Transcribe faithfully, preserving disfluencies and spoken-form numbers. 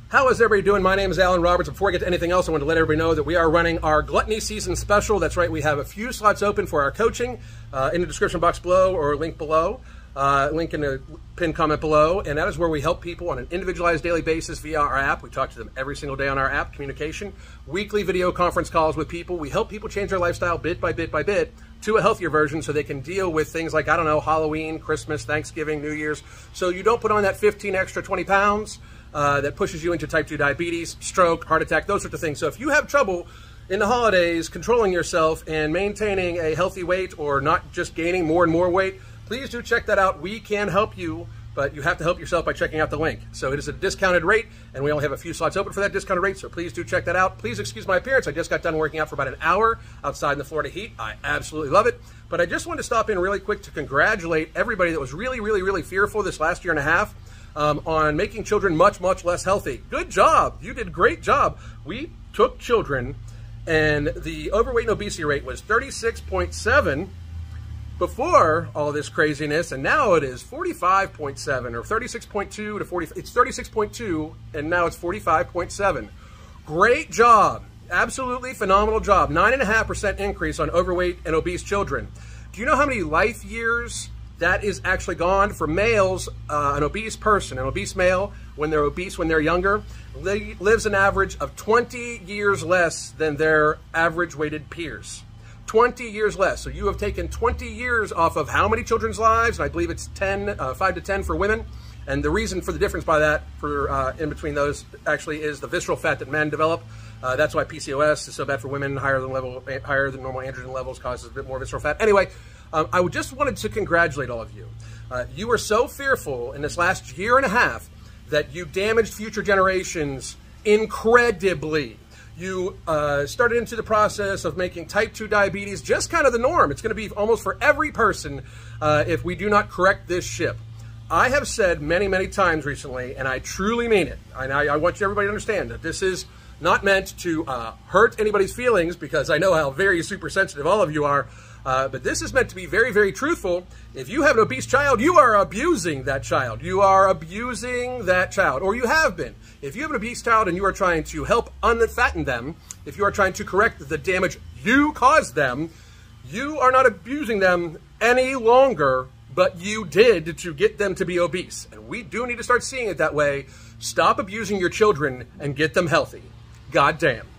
How is everybody doing? My name is Alan Roberts. Before I get to anything else, I want to let everybody know that we are running our Gluttony Season Special. That's right, we have a few slots open for our coaching uh, in the description box below or link below. Uh, link in the pinned comment below, and that is where we help people on an individualized daily basis via our app. We talk to them every single day on our app, communication, weekly video conference calls with people. We help people change their lifestyle bit by bit by bit to a healthier version so they can deal with things like, I don't know, Halloween, Christmas, Thanksgiving, New Year's. So you don't put on that fifteen extra twenty pounds uh, that pushes you into type two diabetes, stroke, heart attack, those sorts of things. So if you have trouble in the holidays controlling yourself and maintaining a healthy weight or not just gaining more and more weight, please do check that out. We can help you, but you have to help yourself by checking out the link. So it is a discounted rate, and we only have a few slots open for that discounted rate, so please do check that out. Please excuse my appearance. I just got done working out for about an hour outside in the Florida heat. I absolutely love it. But I just wanted to stop in really quick to congratulate everybody that was really, really, really fearful this last year and a half um, on making children much, much less healthy. Good job. You did a great job. We took children, and the overweight and obesity rate was thirty-six point seven before all this craziness, and now it is forty-five point seven, or thirty-six point two to forty. It's thirty-six point two, and now it's forty-five point seven. Great job. Absolutely phenomenal job. nine point five percent increase on overweight and obese children. Do you know how many life years that is actually gone? For males, uh, an obese person, an obese male, when they're obese, when they're younger, they lives an average of twenty years less than their average weighted peers. twenty years less. So you have taken twenty years off of how many children's lives? And I believe it's ten, uh, five to ten for women. And the reason for the difference by that, for uh, in between those, actually is the visceral fat that men develop. Uh, that's why P C O S is so bad for women. Higher than level, higher than normal androgen levels causes a bit more visceral fat. Anyway, um, I just wanted to congratulate all of you. Uh, you were so fearful in this last year and a half that you damaged future generations incredibly. You uh, started into the process of making type two diabetes just kind of the norm. It's going to be almost for every person uh, if we do not correct this ship. I have said many, many times recently, and I truly mean it, and I, I want you everybody to understand that this is not meant to uh, hurt anybody's feelings, because I know how very super sensitive all of you are, uh, but this is meant to be very, very truthful. If you have an obese child, you are abusing that child. You are abusing that child, or you have been. If you have an obese child and you are trying to help unfatten them, if you are trying to correct the damage you caused them, you are not abusing them any longer, but you did to get them to be obese. And we do need to start seeing it that way. Stop abusing your children and get them healthy. God damn.